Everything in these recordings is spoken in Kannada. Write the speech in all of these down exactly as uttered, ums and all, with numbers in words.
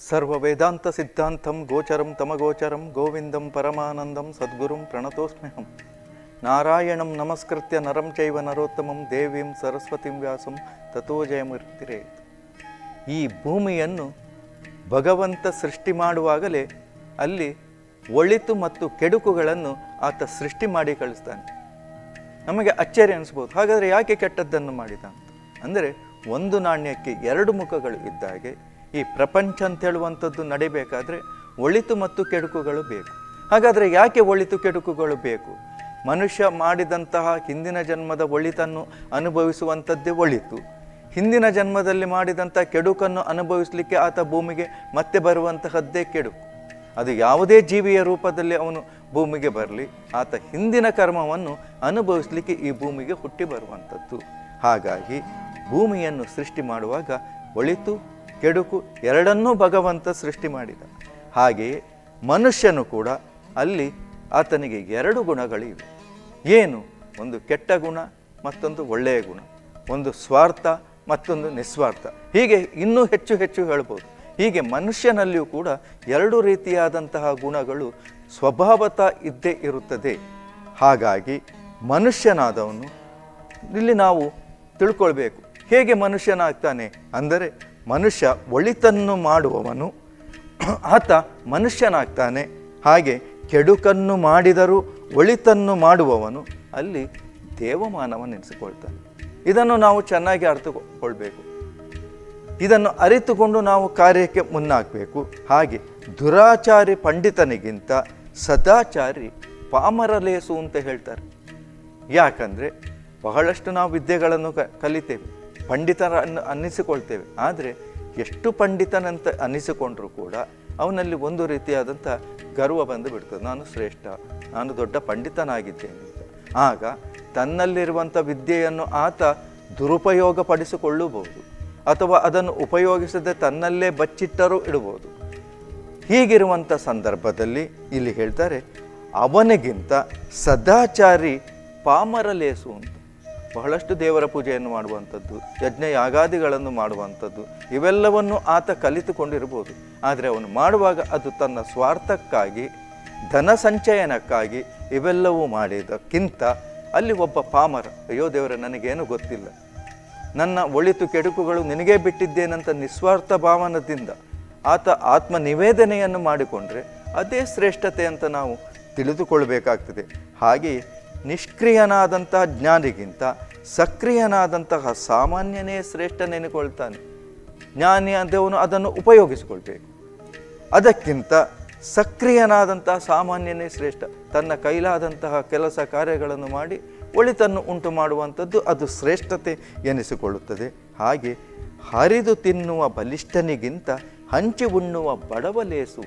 ಸರ್ವ ವೇದಾಂತ ಸಿದ್ಧಾಂತಂ ಗೋಚರಂ ತಮಗೋಚರಂ ಗೋವಿಂದಂ ಪರಮಾನಂದಂ ಸದ್ಗುರುಂ ಪ್ರಣತೋಸ್ಮ್ಯಹಂ ನಾರಾಯಣಂ ನಮಸ್ಕೃತ್ಯ ನರಂ ಚೈವ ನರೋತ್ತಮಂ ದೇವೀಂ ಸರಸ್ವತಿಂ ವ್ಯಾಸಂ ತಥೋ ಜಯಮೂರ್ತಿರೇ. ಈ ಭೂಮಿಯನ್ನು ಭಗವಂತ ಸೃಷ್ಟಿ ಮಾಡುವಾಗಲೇ ಅಲ್ಲಿ ಒಳಿತು ಮತ್ತು ಕೆಡುಕುಗಳನ್ನು ಆತ ಸೃಷ್ಟಿ ಮಾಡಿ ಕಳಿಸ್ತಾನೆ. ನಮಗೆ ಅಚ್ಚರಿ ಅನಿಸ್ಬೋದು, ಹಾಗಾದರೆ ಯಾಕೆ ಕೆಟ್ಟದ್ದನ್ನು ಮಾಡಿದ ಅಂತ. ಅಂದರೆ ಒಂದು ನಾಣ್ಯಕ್ಕೆ ಎರಡು ಮುಖಗಳು ಇದ್ದಾಗೆ ಈ ಪ್ರಪಂಚ ಅಂತ ಹೇಳುವಂಥದ್ದು ನಡಿಬೇಕಾದ್ರೆ ಒಳಿತು ಮತ್ತು ಕೆಡುಕುಗಳು ಬೇಕು. ಹಾಗಾದರೆ ಯಾಕೆ ಒಳಿತು ಕೆಡುಕುಗಳು ಬೇಕು? ಮನುಷ್ಯ ಮಾಡಿದಂತಹ ಹಿಂದಿನ ಜನ್ಮದ ಒಳಿತನ್ನು ಅನುಭವಿಸುವಂಥದ್ದೇ ಒಳಿತು. ಹಿಂದಿನ ಜನ್ಮದಲ್ಲಿ ಮಾಡಿದಂಥ ಕೆಡುಕನ್ನು ಅನುಭವಿಸಲಿಕ್ಕೆ ಆತ ಭೂಮಿಗೆ ಮತ್ತೆ ಬರುವಂತಹದ್ದೇ ಕೆಡುಕು. ಅದು ಯಾವುದೇ ಜೀವಿಯ ರೂಪದಲ್ಲಿ ಅವನು ಭೂಮಿಗೆ ಬರಲಿ, ಆತ ಹಿಂದಿನ ಕರ್ಮವನ್ನು ಅನುಭವಿಸಲಿಕ್ಕೆ ಈ ಭೂಮಿಗೆ ಹುಟ್ಟಿ ಬರುವಂಥದ್ದು. ಹಾಗಾಗಿ ಭೂಮಿಯನ್ನು ಸೃಷ್ಟಿ ಮಾಡುವಾಗ ಒಳಿತು ಕೆಡುಕು ಎರಡನ್ನೂ ಭಗವಂತ ಸೃಷ್ಟಿ ಮಾಡಿದ. ಹಾಗೆಯೇ ಮನುಷ್ಯನು ಕೂಡ ಅಲ್ಲಿ ಆತನಿಗೆ ಎರಡು ಗುಣಗಳಿವೆ. ಏನು? ಒಂದು ಕೆಟ್ಟ ಗುಣ, ಮತ್ತೊಂದು ಒಳ್ಳೆಯ ಗುಣ. ಒಂದು ಸ್ವಾರ್ಥ, ಮತ್ತೊಂದು ನಿಸ್ವಾರ್ಥ. ಹೀಗೆ ಇನ್ನೂ ಹೆಚ್ಚು ಹೆಚ್ಚು ಹೇಳ್ಬೋದು. ಹೀಗೆ ಮನುಷ್ಯನಲ್ಲಿಯೂ ಕೂಡ ಎರಡು ರೀತಿಯಾದಂತಹ ಗುಣಗಳು ಸ್ವಭಾವತಃ ಇದ್ದೇ ಇರುತ್ತದೆ. ಹಾಗಾಗಿ ಮನುಷ್ಯನಾದವನು ಇಲ್ಲಿ ನಾವು ತಿಳ್ಕೊಳ್ಬೇಕು, ಹೇಗೆ ಮನುಷ್ಯನಾಗ್ತಾನೆ ಅಂದರೆ ಮನುಷ್ಯ ಒಳಿತನ್ನು ಮಾಡುವವನು ಆತ ಮನುಷ್ಯನಾಗ್ತಾನೆ. ಹಾಗೆ ಕೆಡುಕನ್ನು ಮಾಡಿದರೂ ಒಳಿತನ್ನು ಮಾಡುವವನು ಅಲ್ಲಿ ದೇವಮಾನವನೆನಿಸಿಕೊಳ್ತಾನೆ. ಇದನ್ನು ನಾವು ಚೆನ್ನಾಗಿ ಅರ್ಥಕೊಳ್ಬೇಕು. ಇದನ್ನು ಅರಿತುಕೊಂಡು ನಾವು ಕಾರ್ಯಕ್ಕೆ ಮುನ್ನಾಗಬೇಕು. ಹಾಗೆ ದುರಾಚಾರಿ ಪಂಡಿತನಿಗಿಂತ ಸದಾಚಾರಿ ಪಾಮರಲೇಸು ಅಂತ ಹೇಳ್ತಾರೆ. ಯಾಕಂದರೆ ಬಹಳಷ್ಟು ನಾವು ವಿದ್ಯೆಗಳನ್ನು ಕ ಕಲಿತೇವೆ, ಪಂಡಿತರನ್ನು ಅನ್ನಿಸಿಕೊಳ್ತೇವೆ. ಆದರೆ ಎಷ್ಟು ಪಂಡಿತನಂತ ಅನ್ನಿಸಿಕೊಂಡ್ರೂ ಕೂಡ ಅವನಲ್ಲಿ ಒಂದು ರೀತಿಯಾದಂಥ ಗರ್ವ ಬಂದು ಬಿಡ್ತದೆ. ನಾನು ಶ್ರೇಷ್ಠ, ನಾನು ದೊಡ್ಡ ಪಂಡಿತನಾಗಿದ್ದೇನೆ ಅಂತ. ಆಗ ತನ್ನಲ್ಲಿರುವಂಥ ವಿದ್ಯೆಯನ್ನು ಆತ ದುರುಪಯೋಗ ಪಡಿಸಿಕೊಳ್ಳಬಹುದು, ಅಥವಾ ಅದನ್ನು ಉಪಯೋಗಿಸದೆ ತನ್ನಲ್ಲೇ ಬಚ್ಚಿಟ್ಟರೂ ಇಡಬಹುದು. ಹೀಗಿರುವಂಥ ಸಂದರ್ಭದಲ್ಲಿ ಇಲ್ಲಿ ಹೇಳ್ತಾರೆ, ಅವನಿಗಿಂತ ಸದಾಚಾರಿ ಪಾಮರಲೇಸು ಅಂತ. ಬಹಳಷ್ಟು ದೇವರ ಪೂಜೆಯನ್ನು ಮಾಡುವಂಥದ್ದು, ಯಜ್ಞ ಯಾಗಾದಿಗಳನ್ನು ಮಾಡುವಂಥದ್ದು, ಇವೆಲ್ಲವನ್ನು ಆತ ಕಲಿತುಕೊಂಡಿರ್ಬೋದು. ಆದರೆ ಅವನು ಮಾಡುವಾಗ ಅದು ತನ್ನ ಸ್ವಾರ್ಥಕ್ಕಾಗಿ, ಧನ ಸಂಚಯನಕ್ಕಾಗಿ ಇವೆಲ್ಲವೂ ಮಾಡಿದಕ್ಕಿಂತ ಅಲ್ಲಿ ಒಬ್ಬ ಪಾಮರ, ಅಯ್ಯೋ ದೇವರ ನನಗೇನು ಗೊತ್ತಿಲ್ಲ, ನನ್ನ ಒಳಿತು ಕೆಡುಕುಗಳು ನಿನಗೇ ಬಿಟ್ಟಿದ್ದೇನಂತ ನಿಸ್ವಾರ್ಥ ಭಾವನದಿಂದ ಆತ ಆತ್ಮ ನಿವೇದನೆಯನ್ನು ಮಾಡಿಕೊಂಡ್ರೆ ಅದೇ ಶ್ರೇಷ್ಠತೆ ಅಂತ ನಾವು ತಿಳಿದುಕೊಳ್ಬೇಕಾಗ್ತದೆ. ಹಾಗೆಯೇ ನಿಷ್ಕ್ರಿಯನಾದಂತಹ ಜ್ಞಾನಿಗಿಂತ ಸಕ್ರಿಯನಾದಂತಹ ಸಾಮಾನ್ಯನೇ ಶ್ರೇಷ್ಠ ನೆನೆಕೊಳ್ತಾನೆ. ಜ್ಞಾನಿ ಆದವನು ಅದನ್ನು ಉಪಯೋಗಿಸಿಕೊಳ್ಬೇಕು. ಅದಕ್ಕಿಂತ ಸಕ್ರಿಯನಾದಂತಹ ಸಾಮಾನ್ಯನೇ ಶ್ರೇಷ್ಠ. ತನ್ನ ಕೈಲಾದಂತಹ ಕೆಲಸ ಕಾರ್ಯಗಳನ್ನು ಮಾಡಿ ಒಳಿತನ್ನು ಉಂಟು ಮಾಡುವಂಥದ್ದು ಅದು ಶ್ರೇಷ್ಠತೆ ಎನಿಸಿಕೊಳ್ಳುತ್ತದೆ. ಹಾಗೆ ಹರಿದು ತಿನ್ನುವ ಬಲಿಷ್ಠನಿಗಿಂತ ಹಂಚಿ ಉಣ್ಣುವ ಬಡವಲೇಸು.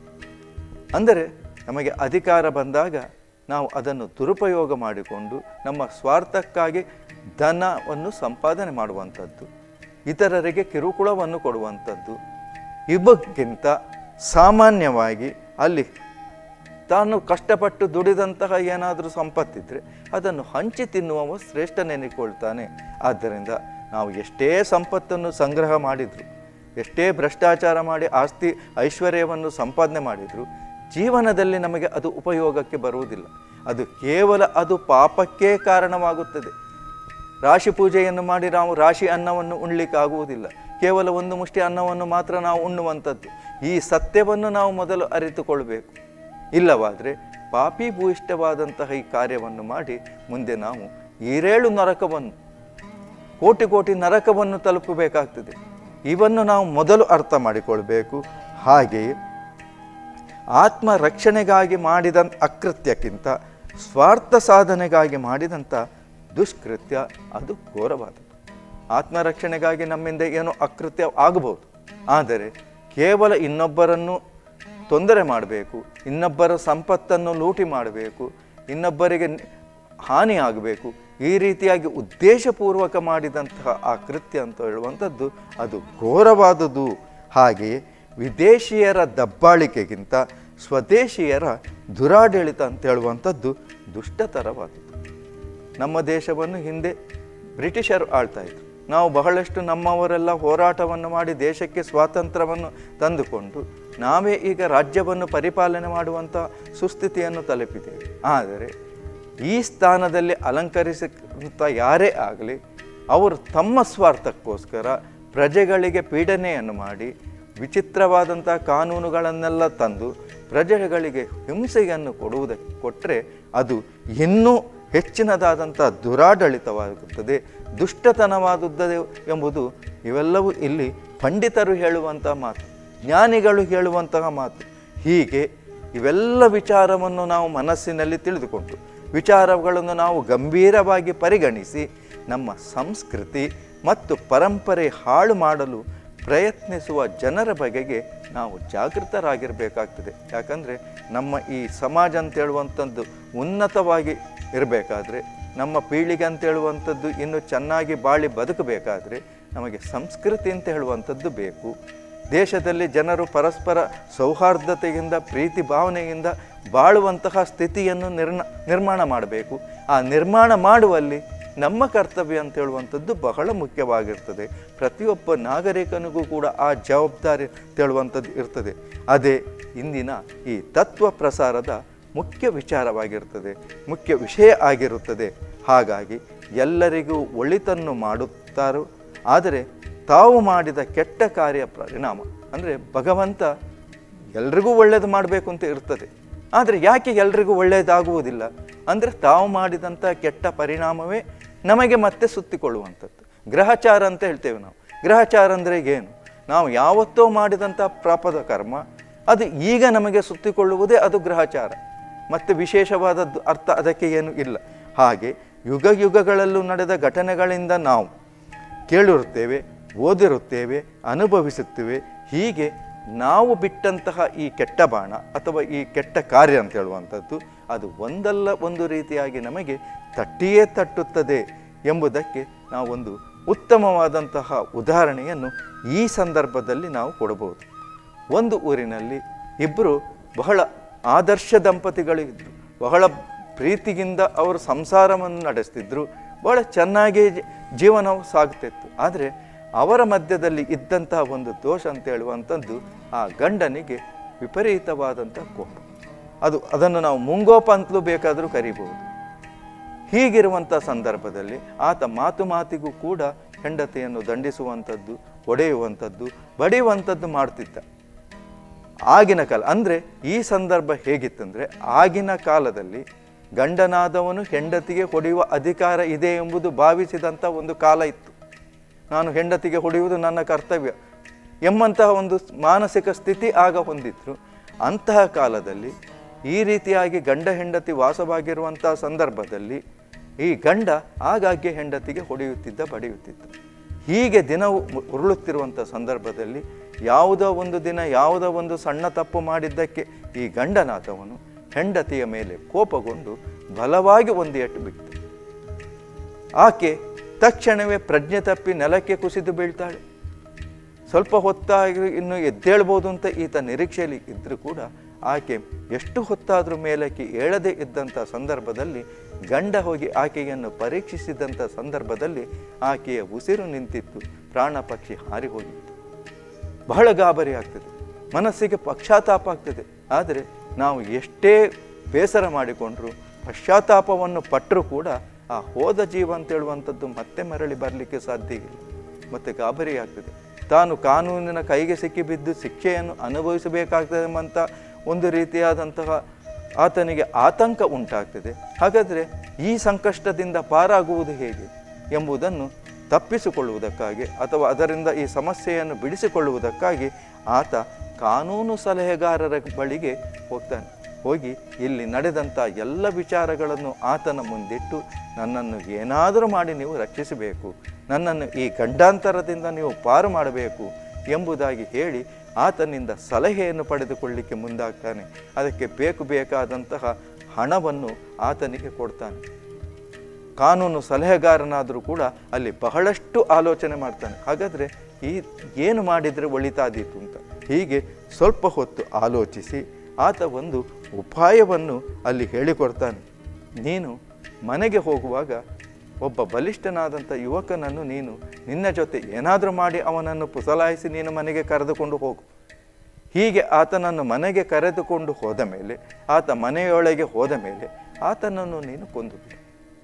ಅಂದರೆ ನಮಗೆ ಅಧಿಕಾರ ಬಂದಾಗ ನಾವು ಅದನ್ನು ದುರುಪಯೋಗ ಮಾಡಿಕೊಂಡು ನಮ್ಮ ಸ್ವಾರ್ಥಕ್ಕಾಗಿ ಧನವನ್ನು ಸಂಪಾದನೆ ಮಾಡುವಂಥದ್ದು, ಇತರರಿಗೆ ಕಿರುಕುಳವನ್ನು ಕೊಡುವಂಥದ್ದು. ಇವಕ್ಕಿಂತ ಸಾಮಾನ್ಯವಾಗಿ ಅಲ್ಲಿ ತಾನು ಕಷ್ಟಪಟ್ಟು ದುಡಿದಂತಹ ಏನಾದರೂ ಸಂಪತ್ತಿದ್ದರೆ ಅದನ್ನು ಹಂಚಿ ತಿನ್ನುವವ ಶ್ರೇಷ್ಠ ನೆನೆಕೊಳ್ತಾನೆ. ಆದ್ದರಿಂದ ನಾವು ಎಷ್ಟೇ ಸಂಪತ್ತನ್ನು ಸಂಗ್ರಹ ಮಾಡಿದರೂ, ಎಷ್ಟೇ ಭ್ರಷ್ಟಾಚಾರ ಮಾಡಿ ಆಸ್ತಿ ಐಶ್ವರ್ಯವನ್ನು ಸಂಪಾದನೆ ಮಾಡಿದರೂ ಜೀವನದಲ್ಲಿ ನಮಗೆ ಅದು ಉಪಯೋಗಕ್ಕೆ ಬರುವುದಿಲ್ಲ. ಅದು ಕೇವಲ ಅದು ಪಾಪಕ್ಕೇ ಕಾರಣವಾಗುತ್ತದೆ. ರಾಶಿ ಪೂಜೆಯನ್ನು ಮಾಡಿ ನಾವು ರಾಶಿ ಅನ್ನವನ್ನು ಉಣ್ಲಿಕ್ಕಾಗುವುದಿಲ್ಲ. ಕೇವಲ ಒಂದು ಮುಷ್ಟಿ ಅನ್ನವನ್ನು ಮಾತ್ರ ನಾವು ಉಣ್ಣುವಂಥದ್ದು. ಈ ಸತ್ಯವನ್ನು ನಾವು ಮೊದಲು ಅರಿತುಕೊಳ್ಬೇಕು. ಇಲ್ಲವಾದರೆ ಪಾಪಿ ಭೂಯಿಷ್ಠವಾದಂತಹ ಈ ಕಾರ್ಯವನ್ನು ಮಾಡಿ ಮುಂದೆ ನಾವು ಈರೇಳು ನರಕವನ್ನು, ಕೋಟಿ ಕೋಟಿ ನರಕವನ್ನು ತಲುಪಬೇಕಾಗ್ತದೆ. ಇವನ್ನು ನಾವು ಮೊದಲು ಅರ್ಥ ಮಾಡಿಕೊಳ್ಬೇಕು. ಹಾಗೆಯೇ ಆತ್ಮ ರಕ್ಷಣೆಗಾಗಿ ಮಾಡಿದ ಅಕೃತ್ಯಕ್ಕಿಂತ ಸ್ವಾರ್ಥ ಸಾಧನೆಗಾಗಿ ಮಾಡಿದಂಥ ದುಷ್ಕೃತ್ಯ ಅದು ಘೋರವಾದದ್ದು. ಆತ್ಮರಕ್ಷಣೆಗಾಗಿ ನಮ್ಮಿಂದ ಏನೋ ಅಕೃತ್ಯ ಆಗಬಹುದು, ಆದರೆ ಕೇವಲ ಇನ್ನೊಬ್ಬರನ್ನು ತೊಂದರೆ ಮಾಡಬೇಕು, ಇನ್ನೊಬ್ಬರ ಸಂಪತ್ತನ್ನು ಲೂಟಿ ಮಾಡಬೇಕು, ಇನ್ನೊಬ್ಬರಿಗೆ ಹಾನಿ ಆಗಬೇಕು, ಈ ರೀತಿಯಾಗಿ ಉದ್ದೇಶಪೂರ್ವಕ ಮಾಡಿದಂತಹ ಆ ಕೃತ್ಯ ಅಂತ ಹೇಳುವಂಥದ್ದು ಅದು ಘೋರವಾದುದು. ಹಾಗೆಯೇ ವಿದೇಶಿಯರ ದಬ್ಬಾಳಿಕೆಗಿಂತ ಸ್ವದೇಶಿಯರ ದುರಾಡಳಿತ ಅಂತ ಹೇಳುವಂಥದ್ದು ದುಷ್ಟತರವಾದದ್ದು. ನಮ್ಮ ದೇಶವನ್ನು ಹಿಂದೆ ಬ್ರಿಟಿಷರು ಆಳ್ತಾ ಇದ್ರು, ನಾವು ಬಹಳಷ್ಟು ನಮ್ಮವರೆಲ್ಲ ಹೋರಾಟವನ್ನು ಮಾಡಿ ದೇಶಕ್ಕೆ ಸ್ವಾತಂತ್ರ್ಯವನ್ನು ತಂದುಕೊಂಡು ನಾವೇ ಈಗ ರಾಜ್ಯವನ್ನು ಪರಿಪಾಲನೆ ಮಾಡುವಂಥ ಸುಸ್ಥಿತಿಯನ್ನು ತಲುಪಿದ್ದೇವೆ. ಆದರೆ ಈ ಸ್ಥಾನದಲ್ಲಿ ಅಲಂಕರಿಸಿದಂಥ ಯಾರೇ ಆಗಲಿ ಅವರು ತಮ್ಮ ಸ್ವಾರ್ಥಕ್ಕೋಸ್ಕರ ಪ್ರಜೆಗಳಿಗೆ ಪೀಡನೆಯನ್ನು ಮಾಡಿ ವಿಚಿತ್ರವಾದಂಥ ಕಾನೂನುಗಳನ್ನೆಲ್ಲ ತಂದು ಪ್ರಜೆಗಳಿಗೆ ಹಿಂಸೆಯನ್ನು ಕೊಡುವುದಕ್ಕೆ ಕೊಟ್ಟರೆ ಅದು ಇನ್ನೂ ಹೆಚ್ಚಿನದಾದಂಥ ದುರಾಡಳಿತವಾಗುತ್ತದೆ, ದುಷ್ಟತನವಾದುತ್ತದೆ ಎಂಬುದು ಇವೆಲ್ಲವೂ ಇಲ್ಲಿ ಪಂಡಿತರು ಹೇಳುವಂಥ ಮಾತು, ಜ್ಞಾನಿಗಳು ಹೇಳುವಂತಹ ಮಾತು. ಹೀಗೆ ಇವೆಲ್ಲ ವಿಚಾರವನ್ನು ನಾವು ಮನಸ್ಸಿನಲ್ಲಿ ತಿಳಿದುಕೊಂಡು ವಿಚಾರಗಳನ್ನು ನಾವು ಗಂಭೀರವಾಗಿ ಪರಿಗಣಿಸಿ ನಮ್ಮ ಸಂಸ್ಕೃತಿ ಮತ್ತು ಪರಂಪರೆ ಹಾಳು ಮಾಡಲು ಪ್ರಯತ್ನಿಸುವ ಜನರ ಬಗೆಗೆ ನಾವು ಜಾಗೃತರಾಗಿರಬೇಕಾಗ್ತದೆ. ಯಾಕಂದರೆ ನಮ್ಮ ಈ ಸಮಾಜ ಅಂತ ಹೇಳುವಂಥದ್ದು ಉನ್ನತವಾಗಿ ಇರಬೇಕಾದ್ರೆ, ನಮ್ಮ ಪೀಳಿಗೆ ಅಂತ ಹೇಳುವಂಥದ್ದು ಇನ್ನು ಚೆನ್ನಾಗಿ ಬಾಳಿ ಬದುಕಬೇಕಾದ್ರೆ ನಮಗೆ ಸಂಸ್ಕೃತಿ ಅಂತ ಹೇಳುವಂಥದ್ದು ಬೇಕು. ದೇಶದಲ್ಲಿ ಜನರು ಪರಸ್ಪರ ಸೌಹಾರ್ದತೆಯಿಂದ ಪ್ರೀತಿ ಭಾವನೆಯಿಂದ ಬಾಳುವಂತಹ ಸ್ಥಿತಿಯನ್ನು ನಿರ್ಣ ನಿರ್ಮಾಣ ಮಾಡಬೇಕು. ಆ ನಿರ್ಮಾಣ ಮಾಡುವಲ್ಲಿ ನಮ್ಮ ಕರ್ತವ್ಯ ಅಂತ ಹೇಳುವಂಥದ್ದು ಬಹಳ ಮುಖ್ಯವಾಗಿರ್ತದೆ. ಪ್ರತಿಯೊಬ್ಬ ನಾಗರಿಕನಿಗೂ ಕೂಡ ಆ ಜವಾಬ್ದಾರಿ ಅಂತೇಳುವಂಥದ್ದು ಇರ್ತದೆ. ಅದೇ ಇಂದಿನ ಈ ತತ್ವ ಪ್ರಸಾರದ ಮುಖ್ಯ ವಿಚಾರವಾಗಿರ್ತದೆ, ಮುಖ್ಯ ವಿಷಯ ಆಗಿರುತ್ತದೆ. ಹಾಗಾಗಿ ಎಲ್ಲರಿಗೂ ಒಳಿತನ್ನು ಮಾಡುತ್ತಾರೋ, ಆದರೆ ತಾವು ಮಾಡಿದ ಕೆಟ್ಟ ಕಾರ್ಯ ಪರಿಣಾಮ ಅಂದರೆ ಭಗವಂತ ಎಲ್ರಿಗೂ ಒಳ್ಳೆಯದು ಮಾಡಬೇಕು ಅಂತ ಇರ್ತದೆ. ಆದರೆ ಯಾಕೆ ಎಲ್ರಿಗೂ ಒಳ್ಳೆಯದಾಗುವುದಿಲ್ಲ ಅಂದರೆ ತಾವು ಮಾಡಿದಂಥ ಕೆಟ್ಟ ಪರಿಣಾಮವೇ ನಮಗೆ ಮತ್ತೆ ಸುತ್ತಿಕೊಳ್ಳುವಂಥದ್ದು. ಗ್ರಹಚಾರ ಅಂತ ಹೇಳ್ತೇವೆ ನಾವು. ಗ್ರಹಚಾರ ಅಂದರೆ ಏನು? ನಾವು ಯಾವತ್ತೋ ಮಾಡಿದಂಥ ಪಾಪದ ಕರ್ಮ ಅದು ಈಗ ನಮಗೆ ಸುತ್ತಿಕೊಳ್ಳುವುದೇ ಅದು ಗ್ರಹಚಾರ. ಮತ್ತು ವಿಶೇಷವಾದದ್ದು ಅರ್ಥ ಅದಕ್ಕೆ ಏನು ಇಲ್ಲ. ಹಾಗೆ ಯುಗ ಯುಗಗಳಲ್ಲೂ ನಡೆದ ಘಟನೆಗಳಿಂದ ನಾವು ಕೇಳಿರುತ್ತೇವೆ, ಓದಿರುತ್ತೇವೆ, ಅನುಭವಿಸುತ್ತೇವೆ. ಹೀಗೆ ನಾವು ಬಿಟ್ಟಂತಹ ಈ ಕೆಟ್ಟ ಬಾಣ ಅಥವಾ ಈ ಕೆಟ್ಟ ಕಾರ್ಯ ಅಂತ ಹೇಳುವಂಥದ್ದು ಅದು ಒಂದಲ್ಲ ಒಂದು ರೀತಿಯಾಗಿ ನಮಗೆ ತಟ್ಟಿಯೇ ತಟ್ಟುತ್ತದೆ ಎಂಬುದಕ್ಕೆ ನಾವೊಂದು ಉತ್ತಮವಾದಂತಹ ಉದಾಹರಣೆಯನ್ನು ಈ ಸಂದರ್ಭದಲ್ಲಿ ನಾವು ಕೊಡಬಹುದು. ಒಂದು ಊರಿನಲ್ಲಿ ಇಬ್ಬರು ಬಹಳ ಆದರ್ಶ ದಂಪತಿಗಳಿದ್ದರು. ಬಹಳ ಪ್ರೀತಿಯಿಂದ ಅವರು ಸಂಸಾರವನ್ನು ನಡೆಸ್ತಿದ್ರು. ಬಹಳ ಚೆನ್ನಾಗಿ ಜೀವನವು ಸಾಗ್ತಿತ್ತು. ಆದರೆ ಅವರ ಮಧ್ಯದಲ್ಲಿ ಇದ್ದಂತಹ ಒಂದು ದೋಷ ಅಂತ ಹೇಳುವಂಥದ್ದು ಆ ಗಂಡನಿಗೆ ವಿಪರೀತವಾದಂಥ ಕೋಪ. ಅದು ಅದನ್ನು ನಾವು ಮುಂಗೋಪ ಅಂತಲೂ ಬೇಕಾದರೂ ಕರಿಬಹುದು. ಹೀಗಿರುವಂಥ ಸಂದರ್ಭದಲ್ಲಿ ಆತ ಮಾತು ಮಾತಿಗೂ ಕೂಡ ಹೆಂಡತಿಯನ್ನು ದಂಡಿಸುವಂಥದ್ದು, ಹೊಡೆಯುವಂಥದ್ದು, ಬಡಿಯುವಂಥದ್ದು ಮಾಡ್ತಿದ್ದ. ಆಗಿನ ಕಾಲ ಅಂದರೆ ಈ ಸಂದರ್ಭ ಹೇಗಿತ್ತಂದರೆ, ಆಗಿನ ಕಾಲದಲ್ಲಿ ಗಂಡನಾದವನು ಹೆಂಡತಿಗೆ ಹೊಡೆಯುವ ಅಧಿಕಾರ ಇದೆ ಎಂಬುದು ಭಾವಿಸಿದಂಥ ಒಂದು ಕಾಲ ಇತ್ತು. ನಾನು ಹೆಂಡತಿಗೆ ಹೊಡೆಯುವುದು ನನ್ನ ಕರ್ತವ್ಯ ಎಂಬಂತಹ ಒಂದು ಮಾನಸಿಕ ಸ್ಥಿತಿ ಆಗ ಹೊಂದಿದ್ರು. ಅಂತಹ ಕಾಲದಲ್ಲಿ ಈ ರೀತಿಯಾಗಿ ಗಂಡ ಹೆಂಡತಿ ವಾಸವಾಗಿರುವಂಥ ಸಂದರ್ಭದಲ್ಲಿ ಈ ಗಂಡ ಆಗಾಗ್ಗೆ ಹೆಂಡತಿಗೆ ಹೊಡೆಯುತ್ತಿದ್ದ, ಬಡಿಯುತ್ತಿದ್ದ. ಹೀಗೆ ದಿನವೂ ಉರುಳುತ್ತಿರುವಂಥ ಸಂದರ್ಭದಲ್ಲಿ ಯಾವುದೋ ಒಂದು ದಿನ ಯಾವುದೋ ಒಂದು ಸಣ್ಣ ತಪ್ಪು ಮಾಡಿದ್ದಕ್ಕೆ ಈ ಗಂಡನಾದವನು ಹೆಂಡತಿಯ ಮೇಲೆ ಕೋಪಗೊಂಡು ಬಲವಾಗಿ ಒಂದು ಏಟು ಬಿಟ್ಟು ಆಕೆ ತಕ್ಷಣವೇ ಪ್ರಜ್ಞೆ ತಪ್ಪಿ ನೆಲಕ್ಕೆ ಕುಸಿದು ಬೀಳ್ತಾಳೆ. ಸ್ವಲ್ಪ ಹೊತ್ತಾಗಿ ಇನ್ನು ಎದ್ದೇಳ್ಬೋದು ಅಂತ ಈತ ನಿರೀಕ್ಷೆಯಲ್ಲಿ ಇದ್ದರೂ ಕೂಡ ಆಕೆ ಎಷ್ಟು ಹೊತ್ತಾದರೂ ಮೇಲಕ್ಕೆ ಏಳದೇ ಇದ್ದಂಥ ಸಂದರ್ಭದಲ್ಲಿ ಗಂಡ ಹೋಗಿ ಆಕೆಯನ್ನು ಪರೀಕ್ಷಿಸಿದಂಥ ಸಂದರ್ಭದಲ್ಲಿ ಆಕೆಯ ಉಸಿರು ನಿಂತಿತ್ತು, ಪ್ರಾಣ ಪಕ್ಷಿ ಹಾರಿ ಹೋಗಿತ್ತು. ಬಹಳ ಗಾಬರಿ ಆಗ್ತದೆ, ಮನಸ್ಸಿಗೆ ಪಶ್ಚಾತ್ತಾಪ ಆಗ್ತದೆ. ಆದರೆ ನಾವು ಎಷ್ಟೇ ಬೇಸರ ಮಾಡಿಕೊಂಡ್ರು, ಪಶ್ಚಾತ್ತಾಪವನ್ನು ಪಟ್ಟರೂ ಕೂಡ ಆ ಹೋದ ಜೀವ ಅಂತೇಳುವಂಥದ್ದು ಮತ್ತೆ ಮರಳಿ ಬರಲಿಕ್ಕೆ ಸಾಧ್ಯ ಇಲ್ಲ. ಮತ್ತು ಗಾಬರಿ ಆಗ್ತದೆ. ತಾನು ಕಾನೂನಿನ ಕೈಗೆ ಸಿಕ್ಕಿಬಿದ್ದು ಶಿಕ್ಷೆಯನ್ನು ಅನುಭವಿಸಬೇಕಾಗ್ತದೆ ಎಂಬಂಥ ಒಂದು ರೀತಿಯಾದಂತಹ ಆತನಿಗೆ ಆತಂಕ ಉಂಟಾಗ್ತದೆ. ಹಾಗಾದರೆ ಈ ಸಂಕಷ್ಟದಿಂದ ಪಾರಾಗುವುದು ಹೇಗೆ ಎಂಬುದನ್ನು ತಪ್ಪಿಸಿಕೊಳ್ಳುವುದಕ್ಕಾಗಿ ಅಥವಾ ಅದರಿಂದ ಈ ಸಮಸ್ಯೆಯನ್ನು ಬಿಡಿಸಿಕೊಳ್ಳುವುದಕ್ಕಾಗಿ ಆತ ಕಾನೂನು ಸಲಹೆಗಾರರ ಬಳಿಗೆ ಹೋಗ್ತಾನೆ. ಹೋಗಿ ಇಲ್ಲಿ ನಡೆದಂಥ ಎಲ್ಲ ವಿಚಾರಗಳನ್ನು ಆತನ ಮುಂದಿಟ್ಟು, ನನ್ನನ್ನು ಏನಾದರೂ ಮಾಡಿ ನೀವು ರಕ್ಷಿಸಬೇಕು, ನನ್ನನ್ನು ಈ ಗಂಡಾಂತರದಿಂದ ನೀವು ಪಾರು ಮಾಡಬೇಕು ಎಂಬುದಾಗಿ ಹೇಳಿ ಆತನಿಂದ ಸಲಹೆಯನ್ನು ಪಡೆದುಕೊಳ್ಳಲಿಕ್ಕೆ ಮುಂದಾಗ್ತಾನೆ. ಅದಕ್ಕೆ ಬೇಕು ಬೇಕಾದಂತಹ ಹಣವನ್ನು ಆತನಿಗೆ ಕೊಡ್ತಾನೆ. ಕಾನೂನು ಸಲಹೆಗಾರನಾದರೂ ಕೂಡ ಅಲ್ಲಿ ಬಹಳಷ್ಟು ಆಲೋಚನೆ ಮಾಡ್ತಾನೆ. ಹಾಗಾದರೆ ಈ ಏನು ಮಾಡಿದರೆ ಒಳಿತಾದೀತು ಅಂತ ಹೀಗೆ ಸ್ವಲ್ಪ ಹೊತ್ತು ಆಲೋಚಿಸಿ ಆತ ಒಂದು ಉಪಾಯವನ್ನು ಅಲ್ಲಿ ಹೇಳಿಕೊಡ್ತಾನೆ. ನೀನು ಮನೆಗೆ ಹೋಗುವಾಗ ಒಬ್ಬ ಬಲಿಷ್ಠನಾದಂಥ ಯುವಕನನ್ನು ನೀನು ನಿನ್ನ ಜೊತೆ ಏನಾದರೂ ಮಾಡಿ ಅವನನ್ನು ಪುಸಲಾಯಿಸಿ ನೀನು ಮನೆಗೆ ಕರೆದುಕೊಂಡು ಹೋಗು. ಹೀಗೆ ಆತನನ್ನು ಮನೆಗೆ ಕರೆದುಕೊಂಡು ಹೋದ ಮೇಲೆ, ಆತ ಮನೆಯೊಳಗೆ ಹೋದ ಮೇಲೆ ಆತನನ್ನು ನೀನು ಕೊಂದು ಬಿಡು.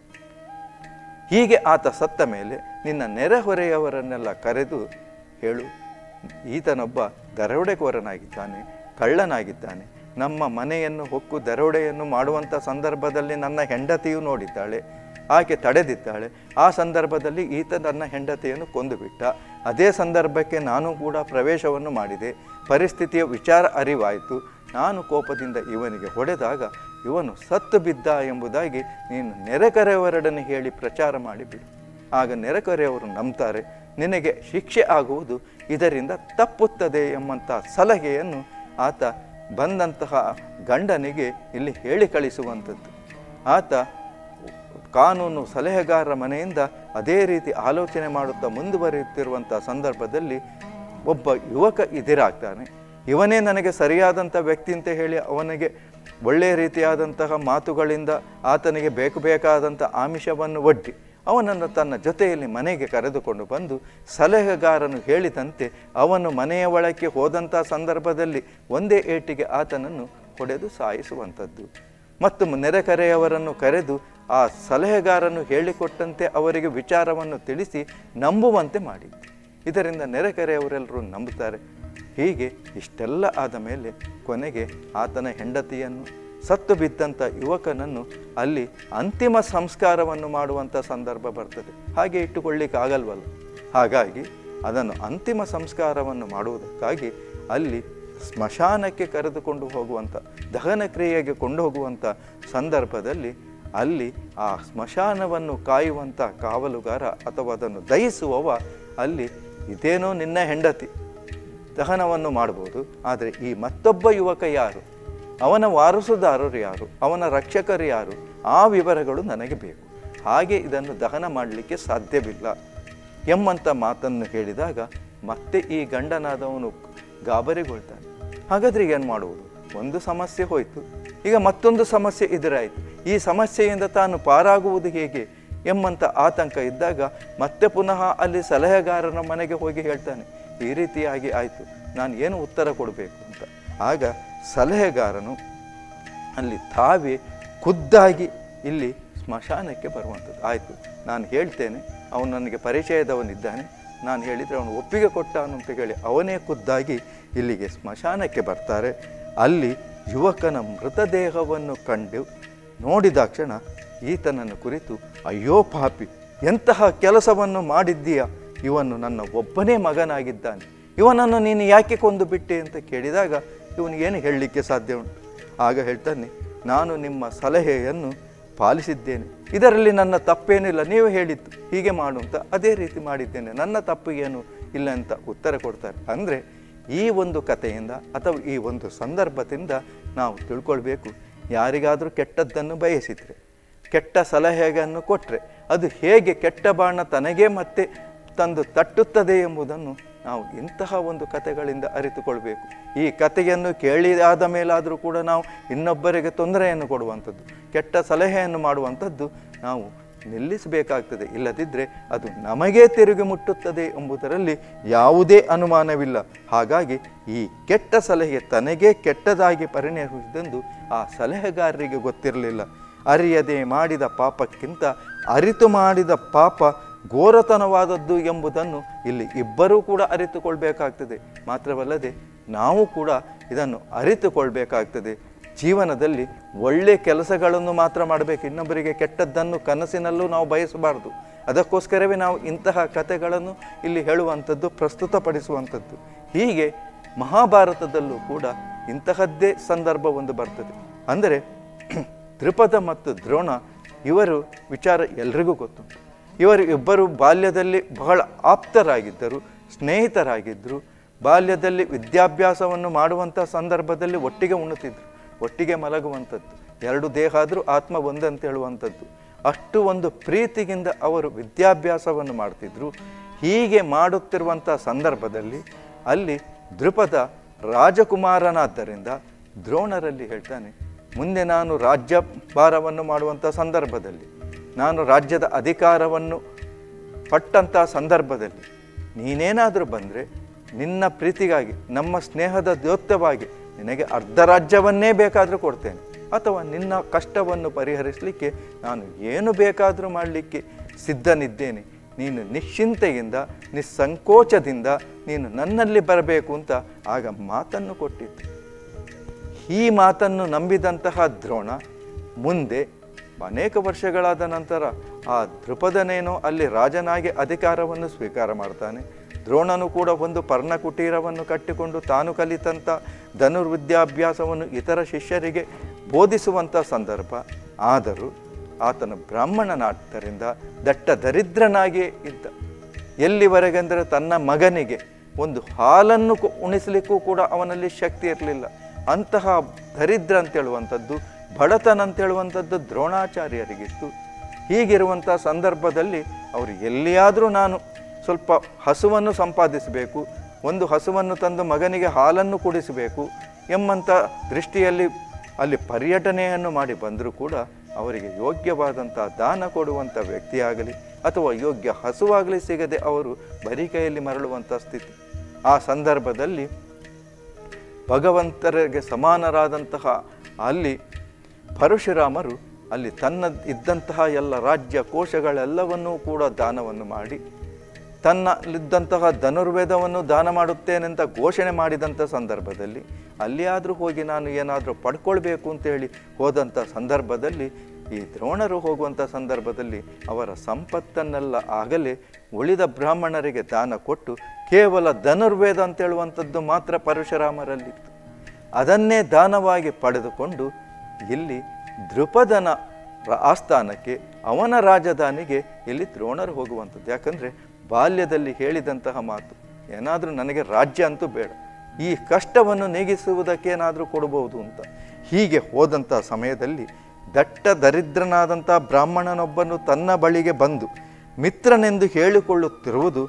ಹೀಗೆ ಆತ ಸತ್ತ ಮೇಲೆ ನಿನ್ನ ನೆರೆಹೊರೆಯವರನ್ನೆಲ್ಲ ಕರೆದು ಹೇಳು, ಈತನೊಬ್ಬ ದರೋಡೆಕೋರನಾಗಿದ್ದಾನೆ, ಕಳ್ಳನಾಗಿದ್ದಾನೆ. ನಮ್ಮ ಮನೆಯನ್ನು ಹೊಕ್ಕು ದರೋಡೆಯನ್ನು ಮಾಡುವಂಥ ಸಂದರ್ಭದಲ್ಲಿ ನನ್ನ ಹೆಂಡತಿಯು ನೋಡಿದ್ದಾಳೆ, ಆಕೆ ತಡೆದಿದ್ದಾಳೆ. ಆ ಸಂದರ್ಭದಲ್ಲಿ ಈತ ನನ್ನ ಹೆಂಡತಿಯನ್ನು ಕೊಂದು ಬಿಟ್ಟ. ಅದೇ ಸಂದರ್ಭಕ್ಕೆ ನಾನು ಕೂಡ ಪ್ರವೇಶವನ್ನು ಮಾಡಿದೆ. ಪರಿಸ್ಥಿತಿಯ ವಿಚಾರ ಅರಿವಾಯಿತು. ನಾನು ಕೋಪದಿಂದ ಇವನಿಗೆ ಹೊಡೆದಾಗ ಇವನು ಸತ್ತು ಬಿದ್ದ ಎಂಬುದಾಗಿ ನೀನು ನೆರೆಕರೆಯವರೊಡನೆ ಹೇಳಿ ಪ್ರಚಾರ ಮಾಡಿಬಿಡು. ಆಗ ನೆರೆಕರೆಯವರು ನಂಬ್ತಾರೆ, ನಿನಗೆ ಶಿಕ್ಷೆ ಆಗುವುದು ಇದರಿಂದ ತಪ್ಪುತ್ತದೆ ಎಂಬಂಥ ಸಲಹೆಯನ್ನು ಆತ ಬಂದಂತಹ ಗಂಡನಿಗೆ ಇಲ್ಲಿ ಹೇಳಿ ಕಳಿಸುವಂಥದ್ದು. ಆತ ಕಾನೂನು ಸಲಹೆಗಾರರ ಮನೆಯಿಂದ ಅದೇ ರೀತಿ ಆಲೋಚನೆ ಮಾಡುತ್ತಾ ಮುಂದುವರಿಯುತ್ತಿರುವಂಥ ಸಂದರ್ಭದಲ್ಲಿ ಒಬ್ಬ ಯುವಕ ಎದುರಾಗ್ತಾನೆ. ಇವನೇ ನನಗೆ ಸರಿಯಾದಂಥ ವ್ಯಕ್ತಿ ಅಂತ ಹೇಳಿ ಅವನಿಗೆ ಒಳ್ಳೆಯ ರೀತಿಯಾದಂತಹ ಮಾತುಗಳಿಂದ ಆತನಿಗೆ ಬೇಕು ಬೇಕಾದಂಥ ಆಮಿಷವನ್ನು ಒಡ್ಡಿ ಅವನನ್ನು ತನ್ನ ಜೊತೆಯಲ್ಲಿ ಮನೆಗೆ ಕರೆದುಕೊಂಡು ಬಂದು ಸಲಹೆಗಾರನು ಹೇಳಿದಂತೆ ಅವನು ಮನೆಯ ಒಳಕ್ಕೆ ಹೋದಂಥ ಸಂದರ್ಭದಲ್ಲಿ ಒಂದೇ ಏಟಿಗೆ ಆತನನ್ನು ಹೊಡೆದು ಸಾಯಿಸುವಂಥದ್ದು. ಮತ್ತು ನೆರೆಕರೆಯವರನ್ನು ಕರೆದು ಆ ಸಲಹೆಗಾರನು ಹೇಳಿಕೊಟ್ಟಂತೆ ಅವರಿಗೆ ವಿಚಾರವನ್ನು ತಿಳಿಸಿ ನಂಬುವಂತೆ ಮಾಡಿದ್ದು. ಇದರಿಂದ ನೆರೆಕರೆಯವರೆಲ್ಲರೂ ನಂಬುತ್ತಾರೆ. ಹೀಗೆ ಇಷ್ಟೆಲ್ಲ ಆದ ಮೇಲೆ ಕೊನೆಗೆ ಆತನ ಹೆಂಡತಿಯನ್ನು, ಸತ್ತು ಬಿದ್ದಂಥ ಯುವಕನನ್ನು ಅಲ್ಲಿ ಅಂತಿಮ ಸಂಸ್ಕಾರವನ್ನು ಮಾಡುವಂಥ ಸಂದರ್ಭ ಬರ್ತದೆ. ಹಾಗೆ ಇಟ್ಟುಕೊಳ್ಳಿಕ್ಕೆ ಆಗಲ್ವಲ್ಲ. ಹಾಗಾಗಿ ಅದನ್ನು ಅಂತಿಮ ಸಂಸ್ಕಾರವನ್ನು ಮಾಡುವುದಕ್ಕಾಗಿ ಅಲ್ಲಿ ಸ್ಮಶಾನಕ್ಕೆ ಕರೆದುಕೊಂಡು ಹೋಗುವಂಥ, ದಹನ ಕ್ರಿಯೆಗೆ ಕೊಂಡು ಹೋಗುವಂಥ ಸಂದರ್ಭದಲ್ಲಿ ಅಲ್ಲಿ ಆ ಸ್ಮಶಾನವನ್ನು ಕಾಯುವಂಥ ಕಾವಲುಗಾರ ಅಥವಾ ಅದನ್ನು ದಹಿಸುವವ ಅಲ್ಲಿ ಇದೇನೋ ನಿನ್ನ ಹೆಂಡತಿ, ದಹನವನ್ನು ಮಾಡ್ಬೋದು, ಆದರೆ ಈ ಮತ್ತೊಬ್ಬ ಯುವಕ ಯಾರು, ಅವನ ವಾರಸುದಾರರು ಯಾರು, ಅವನ ರಕ್ಷಕರು ಯಾರು, ಆ ವಿವರಗಳು ನನಗೆ ಬೇಕು. ಹಾಗೆ ಇದನ್ನು ದಹನ ಮಾಡಲಿಕ್ಕೆ ಸಾಧ್ಯವಿಲ್ಲ ಎಂಬಂಥ ಮಾತನ್ನು ಹೇಳಿದಾಗ ಮತ್ತೆ ಈ ಗಂಡನಾದವನು ಗಾಬರಿಗೊಳ್ತಾನೆ. ಹಾಗಾದರೆ ಏನು ಮಾಡುವುದು? ಒಂದು ಸಮಸ್ಯೆ ಹೋಯಿತು, ಈಗ ಮತ್ತೊಂದು ಸಮಸ್ಯೆ ಎದುರಾಯಿತು. ಈ ಸಮಸ್ಯೆಯಿಂದ ತಾನು ಪಾರಾಗುವುದು ಹೇಗೆ ಎಂಬಂಥ ಆತಂಕ ಇದ್ದಾಗ ಮತ್ತೆ ಪುನಃ ಅಲ್ಲಿ ಸಲಹೆಗಾರನ ಮನೆಗೆ ಹೋಗಿ ಹೇಳ್ತಾನೆ, ಈ ರೀತಿಯಾಗಿ ಆಯಿತು, ನಾನು ಏನು ಉತ್ತರ ಕೊಡಬೇಕು ಅಂತ. ಆಗ ಸಲಹೆಗಾರನು ಅಲ್ಲಿ ತಾವೇ ಖುದ್ದಾಗಿ ಇಲ್ಲಿ ಸ್ಮಶಾನಕ್ಕೆ ಬರುವಂಥದ್ದು. ಆಯಿತು, ನಾನು ಹೇಳ್ತೇನೆ, ಅವನು ನನಗೆ ಪರಿಚಯದವನಿದ್ದಾನೆ, ನಾನು ಹೇಳಿದರೆ ಅವನು ಒಪ್ಪಿಗೆ ಕೊಟ್ಟಾನು ಅಂತ ಹೇಳಿ ಅವನೇ ಖುದ್ದಾಗಿ ಇಲ್ಲಿಗೆ ಸ್ಮಶಾನಕ್ಕೆ ಬರ್ತಾರೆ. ಅಲ್ಲಿ ಯುವಕನ ಮೃತದೇಹವನ್ನು ಕಂಡು ನೋಡಿದಾಕ್ಷಣ ಈತನನ್ನು ಕುರಿತು, ಅಯ್ಯೋ ಪಾಪಿ, ಎಂತಹ ಕೆಲಸವನ್ನು ಮಾಡಿದ್ದೀಯಾ, ಇವನು ನನ್ನ ಒಬ್ಬನೇ ಮಗನಾಗಿದ್ದಾನೆ, ಇವನನ್ನು ನೀನು ಯಾಕೆ ಕೊಂದು ಬಿಟ್ಟೆ ಅಂತ ಕೇಳಿದಾಗ ಇವನಿಗೇನು ಹೇಳಲಿಕ್ಕೆ ಸಾಧ್ಯ ಉಂಟು? ಆಗ ಹೇಳ್ತಾನೆ, ನಾನು ನಿಮ್ಮ ಸಲಹೆಯನ್ನು ಪಾಲಿಸಿದ್ದೇನೆ, ಇದರಲ್ಲಿ ನನ್ನ ತಪ್ಪೇನಿಲ್ಲ, ನೀವು ಹೇಳಿದ್ದು ಹೀಗೆ ಮಾಡು ಅಂತ ಅದೇ ರೀತಿ ಮಾಡಿದ್ದೇನೆ, ನನ್ನ ತಪ್ಪು ಏನು ಇಲ್ಲ ಅಂತ ಉತ್ತರ ಕೊಡ್ತಾರೆ. ಅಂದರೆ ಈ ಒಂದು ಕಥೆಯಿಂದ ಅಥವಾ ಈ ಒಂದು ಸಂದರ್ಭದಿಂದ ನಾವು ತಿಳ್ಕೊಳ್ಬೇಕು, ಯಾರಿಗಾದರೂ ಕೆಟ್ಟದ್ದನ್ನು ಬಯಸಿದರೆ, ಕೆಟ್ಟ ಸಲಹೆಯನ್ನು ಕೊಟ್ಟರೆ ಅದು ಹೇಗೆ ಕೆಟ್ಟ ಬಾಣ ತನಗೇ ಮತ್ತೆ ತಂದು ತಟ್ಟುತ್ತದೆ ಎಂಬುದನ್ನು ನಾವು ಇಂತಹ ಒಂದು ಕಥೆಗಳಿಂದ ಅರಿತುಕೊಳ್ಬೇಕು. ಈ ಕಥೆಯನ್ನು ಕೇಳಿದಾದ ಮೇಲಾದರೂ ಕೂಡ ನಾವು ಇನ್ನೊಬ್ಬರಿಗೆ ತೊಂದರೆಯನ್ನು ಕೊಡುವಂಥದ್ದು, ಕೆಟ್ಟ ಸಲಹೆಯನ್ನು ಮಾಡುವಂಥದ್ದು ನಾವು ನಿಲ್ಲಿಸಬೇಕಾಗ್ತದೆ. ಇಲ್ಲದಿದ್ದರೆ ಅದು ನಮಗೇ ತಿರುಗಿ ಮುಟ್ಟುತ್ತದೆ ಎಂಬುದರಲ್ಲಿ ಯಾವುದೇ ಅನುಮಾನವಿಲ್ಲ. ಹಾಗಾಗಿ ಈ ಕೆಟ್ಟ ಸಲಹೆ ತನಗೇ ಕೆಟ್ಟದಾಗಿ ಪರಿಣಮಿಸಿದೆಂದು ಆ ಸಲಹೆಗಾರರಿಗೆ ಗೊತ್ತಿರಲಿಲ್ಲ. ಅರಿಯದೆ ಮಾಡಿದ ಪಾಪಕ್ಕಿಂತ ಅರಿತು ಮಾಡಿದ ಪಾಪ ಘೋರತನವಾದದ್ದು ಎಂಬುದನ್ನು ಇಲ್ಲಿ ಇಬ್ಬರೂ ಕೂಡ ಅರಿತುಕೊಳ್ಬೇಕಾಗ್ತದೆ. ಮಾತ್ರವಲ್ಲದೆ ನಾವು ಕೂಡ ಇದನ್ನು ಅರಿತುಕೊಳ್ಬೇಕಾಗ್ತದೆ. ಜೀವನದಲ್ಲಿ ಒಳ್ಳೆ ಕೆಲಸಗಳನ್ನು ಮಾತ್ರ ಮಾಡಬೇಕು, ಇನ್ನೊಬ್ಬರಿಗೆ ಕೆಟ್ಟದ್ದನ್ನು ಕನಸಿನಲ್ಲೂ ನಾವು ಬಯಸಬಾರ್ದು. ಅದಕ್ಕೋಸ್ಕರವೇ ನಾವು ಇಂತಹ ಕಥೆಗಳನ್ನು ಇಲ್ಲಿ ಹೇಳುವಂಥದ್ದು, ಪ್ರಸ್ತುತಪಡಿಸುವಂಥದ್ದು. ಹೀಗೆ ಮಹಾಭಾರತದಲ್ಲೂ ಕೂಡ ಇಂತಹದ್ದೇ ಸಂದರ್ಭ ಒಂದು ಬರ್ತದೆ. ಅಂದರೆ ದ್ರುಪದ ಮತ್ತು ದ್ರೋಣ ಇವರು ವಿಚಾರ ಎಲ್ರಿಗೂ ಗೊತ್ತುಂಟು. ಇವರು ಇಬ್ಬರು ಬಾಲ್ಯದಲ್ಲಿ ಬಹಳ ಆಪ್ತರಾಗಿದ್ದರು, ಸ್ನೇಹಿತರಾಗಿದ್ದರು. ಬಾಲ್ಯದಲ್ಲಿ ವಿದ್ಯಾಭ್ಯಾಸವನ್ನು ಮಾಡುವಂಥ ಸಂದರ್ಭದಲ್ಲಿ ಒಟ್ಟಿಗೆ ಉಣ್ಣುತ್ತಿದ್ದರು, ಒಟ್ಟಿಗೆ ಮಲಗುವಂಥದ್ದು, ಎರಡು ದೇಹ ಆದರೂ ಆತ್ಮ ಒಂದಂತ ಹೇಳುವಂಥದ್ದು. ಅಷ್ಟು ಒಂದು ಪ್ರೀತಿಯಿಂದ ಅವರು ವಿದ್ಯಾಭ್ಯಾಸವನ್ನು ಮಾಡ್ತಿದ್ರು. ಹೀಗೆ ಮಾಡುತ್ತಿರುವಂಥ ಸಂದರ್ಭದಲ್ಲಿ ಅಲ್ಲಿ ದ್ರುಪದ ರಾಜಕುಮಾರನಾದ್ದರಿಂದ ದ್ರೋಣರಲ್ಲಿ ಹೇಳ್ತಾನೆ, ಮುಂದೆ ನಾನು ರಾಜ್ಯಭಾರವನ್ನು ಮಾಡುವಂಥ ಸಂದರ್ಭದಲ್ಲಿ ನಾನು ರಾಜ್ಯದ ಅಧಿಕಾರವನ್ನು ಪಟ್ಟಂಥ ಸಂದರ್ಭದಲ್ಲಿ ನೀನೇನಾದರೂ ಬಂದರೆ ನಿನ್ನ ಪ್ರೀತಿಗಾಗಿ ನಮ್ಮ ಸ್ನೇಹದ ದ್ಯೋತವಾಗಿ ನಿನಗೆ ಅರ್ಧ ರಾಜ್ಯವನ್ನೇ ಬೇಕಾದರೂ ಕೊಡ್ತೇನೆ, ಅಥವಾ ನಿನ್ನ ಕಷ್ಟವನ್ನು ಪರಿಹರಿಸಲಿಕ್ಕೆ ನಾನು ಏನು ಬೇಕಾದರೂ ಮಾಡಲಿಕ್ಕೆ ಸಿದ್ಧನಿದ್ದೇನೆ, ನೀನು ನಿಶ್ಚಿಂತೆಯಿಂದ ನಿಸ್ಸಂಕೋಚದಿಂದ ನೀನು ನನ್ನಲ್ಲಿ ಬರಬೇಕು ಅಂತ ಆಗ ಮಾತನ್ನು ಕೊಟ್ಟಿತ್ತು. ಈ ಮಾತನ್ನು ನಂಬಿದಂತಹ ದ್ರೋಣ ಮುಂದೆ ಅನೇಕ ವರ್ಷಗಳಾದ ನಂತರ ಆ ದೃಪದನೇನೋ ಅಲ್ಲಿ ರಾಜನಾಗಿ ಅಧಿಕಾರವನ್ನು ಸ್ವೀಕಾರ ಮಾಡ್ತಾನೆ. ದ್ರೋಣನು ಕೂಡ ಒಂದು ಪರ್ಣಕುಟೀರವನ್ನು ಕಟ್ಟಿಕೊಂಡು ತಾನು ಕಲಿತಂಥ ಧನುರ್ವಿದ್ಯಾಭ್ಯಾಸವನ್ನು ಇತರ ಶಿಷ್ಯರಿಗೆ ಬೋಧಿಸುವಂಥ ಸಂದರ್ಭ. ಆದರೂ ಆತನು ಬ್ರಾಹ್ಮಣನಾದ್ದರಿಂದ ದಟ್ಟ ದರಿದ್ರನಾಗಿಯೇ ಇದ್ದ. ಎಲ್ಲಿವರೆಗೆಂದರೆ ತನ್ನ ಮಗನಿಗೆ ಒಂದು ಹಾಲನ್ನು ಉಣಿಸಲಿಕ್ಕೂ ಕೂಡ ಅವನಲ್ಲಿ ಶಕ್ತಿ ಇರಲಿಲ್ಲ. ಅಂತಹ ದರಿದ್ರ ಅಂತೇಳುವಂಥದ್ದು, ಬಡತನ ಅಂತೇಳುವಂಥದ್ದು ದ್ರೋಣಾಚಾರ್ಯರಿಗಿತ್ತು. ಹೀಗಿರುವಂಥ ಸಂದರ್ಭದಲ್ಲಿ ಅವರು ಎಲ್ಲಿಯಾದರೂ ನಾನು ಸ್ವಲ್ಪ ಹಸುವನ್ನು ಸಂಪಾದಿಸಬೇಕು, ಒಂದು ಹಸುವನ್ನು ತಂದು ಮಗನಿಗೆ ಹಾಲನ್ನು ಕುಡಿಸಬೇಕು ಎಂಬಂಥ ದೃಷ್ಟಿಯಲ್ಲಿ ಅಲ್ಲಿ ಪರ್ಯಟನೆಯನ್ನು ಮಾಡಿ ಬಂದರೂ ಕೂಡ ಅವರಿಗೆ ಯೋಗ್ಯವಾದಂಥ ದಾನ ಕೊಡುವಂಥ ವ್ಯಕ್ತಿಯಾಗಲಿ ಅಥವಾ ಯೋಗ್ಯ ಹಸುವಾಗಲಿ ಸಿಗದೆ ಅವರು ಬರೀ ಕೈಯಲ್ಲಿ ಮರಳುವಂಥ ಸ್ಥಿತಿ. ಆ ಸಂದರ್ಭದಲ್ಲಿ ಭಗವಂತರಿಗೆ ಸಮಾನರಾದಂತಹ ಅಲ್ಲಿ ಪರಶುರಾಮರು ಅಲ್ಲಿ ತನ್ನ ಇದ್ದಂತಹ ಎಲ್ಲ ರಾಜ್ಯ ಕೋಶಗಳೆಲ್ಲವನ್ನೂ ಕೂಡ ದಾನವನ್ನು ಮಾಡಿ ತನ್ನಲ್ಲಿದ್ದಂತಹ ಧನುರ್ವೇದವನ್ನು ದಾನ ಮಾಡುತ್ತೇನೆಂತ ಘೋಷಣೆ ಮಾಡಿದಂಥ ಸಂದರ್ಭದಲ್ಲಿ ಅಲ್ಲಿಯಾದರೂ ಹೋಗಿ ನಾನು ಏನಾದರೂ ಪಡ್ಕೊಳ್ಬೇಕು ಅಂತೇಳಿ ಹೋದಂಥ ಸಂದರ್ಭದಲ್ಲಿ ಈ ದ್ರೋಣರು ಹೋಗುವಂಥ ಸಂದರ್ಭದಲ್ಲಿ ಅವರ ಸಂಪತ್ತನ್ನೆಲ್ಲ ಆಗಲೇ ಉಳಿದ ಬ್ರಾಹ್ಮಣರಿಗೆ ದಾನ ಕೊಟ್ಟು ಕೇವಲ ಧನುರ್ವೇದ ಅಂತೇಳುವಂಥದ್ದು ಮಾತ್ರ ಪರಶುರಾಮರಲ್ಲಿತ್ತು. ಅದನ್ನೇ ದಾನವಾಗಿ ಪಡೆದುಕೊಂಡು ಇಲ್ಲಿ ದೃಪದನ ಆಸ್ಥಾನಕ್ಕೆ ಅವನ ರಾಜಧಾನಿಗೆ ಇಲ್ಲಿ ದ್ರೋಣರು ಹೋಗುವಂಥದ್ದು. ಯಾಕಂದರೆ ಬಾಲ್ಯದಲ್ಲಿ ಹೇಳಿದಂತಹ ಮಾತು, ಏನಾದರೂ ನನಗೆ ರಾಜ್ಯ ಅಂತೂ ಬೇಡ, ಈ ಕಷ್ಟವನ್ನು ನೀಗಿಸುವುದಕ್ಕೇನಾದರೂ ಕೊಡಬಹುದು ಅಂತ. ಹೀಗೆ ಹೋದಂಥ ಸಮಯದಲ್ಲಿ ದಟ್ಟ ದರಿದ್ರನಾದಂಥ ಬ್ರಾಹ್ಮಣನೊಬ್ಬನು ತನ್ನ ಬಳಿಗೆ ಬಂದು ಮಿತ್ರನೆಂದು ಹೇಳಿಕೊಳ್ಳುತ್ತಿರುವುದು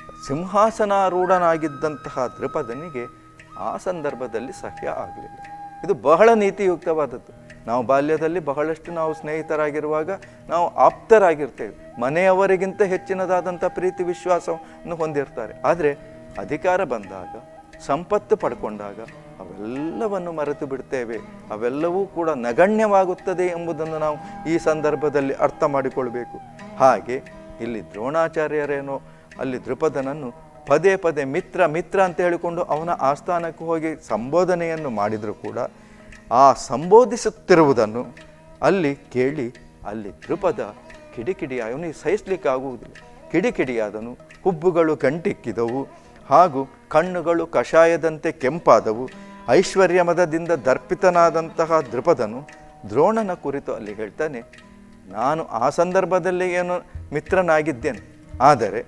ಸಿಂಹಾಸನಾರೂಢನಾಗಿದ್ದಂತಹ ದೃಪದನಿಗೆ ಆ ಸಂದರ್ಭದಲ್ಲಿ ಸಹ್ಯ ಆಗಲಿಲ್ಲ. ಇದು ಬಹಳ ನೀತಿಯುಕ್ತವಾದದ್ದು. ನಾವು ಬಾಲ್ಯದಲ್ಲಿ ಬಹಳಷ್ಟು ನಾವು ಸ್ನೇಹಿತರಾಗಿರುವಾಗ ನಾವು ಆಪ್ತರಾಗಿರ್ತೇವೆ, ಮನೆಯವರಿಗಿಂತ ಹೆಚ್ಚಿನದಾದಂಥ ಪ್ರೀತಿ ವಿಶ್ವಾಸವನ್ನು ಹೊಂದಿರ್ತಾರೆ. ಆದರೆ ಅಧಿಕಾರ ಬಂದಾಗ, ಸಂಪತ್ತು ಪಡ್ಕೊಂಡಾಗ ಅವೆಲ್ಲವನ್ನು ಮರೆತು ಬಿಡ್ತೇವೆ, ಅವೆಲ್ಲವೂ ಕೂಡ ನಗಣ್ಯವಾಗುತ್ತದೆ ಎಂಬುದನ್ನು ನಾವು ಈ ಸಂದರ್ಭದಲ್ಲಿ ಅರ್ಥ ಮಾಡಿಕೊಳ್ಬೇಕು. ಹಾಗೆ ಇಲ್ಲಿ ದ್ರೋಣಾಚಾರ್ಯರೇನೋ ಅಲ್ಲಿ ದೃಪದನನ್ನು ಪದೇ ಪದೇ ಮಿತ್ರ ಮಿತ್ರ ಅಂತ ಹೇಳಿಕೊಂಡು ಅವನ ಆಸ್ಥಾನಕ್ಕೆ ಹೋಗಿ ಸಂಬೋಧನೆಯನ್ನು ಮಾಡಿದರೂ ಕೂಡ ಆ ಸಂಬೋಧಿಸುತ್ತಿರುವುದನ್ನು ಅಲ್ಲಿ ಕೇಳಿ ಅಲ್ಲಿ ದೃಪದ ಕಿಡಿಕಿಡಿ ಅವನಿಗೆ ಸಹಿಸಲಿಕ್ಕಾಗುವುದಿಲ್ಲ. ಕಿಡಿಕಿಡಿಯಾದನು, ಹುಬ್ಬುಗಳು ಗಂಟಿಕ್ಕಿದವು, ಹಾಗೂ ಕಣ್ಣುಗಳು ಕಷಾಯದಂತೆ ಕೆಂಪಾದವು. ಐಶ್ವರ್ಯ ಮದದಿಂದ ದರ್ಪಿತನಾದಂತಹ ದೃಪದನು ದ್ರೋಣನ ಕುರಿತು ಅಲ್ಲಿ ಹೇಳ್ತಾನೆ, ನಾನು ಆ ಸಂದರ್ಭದಲ್ಲಿ ಏನು ಮಿತ್ರನಾಗಿದ್ದೇನೆ, ಆದರೆ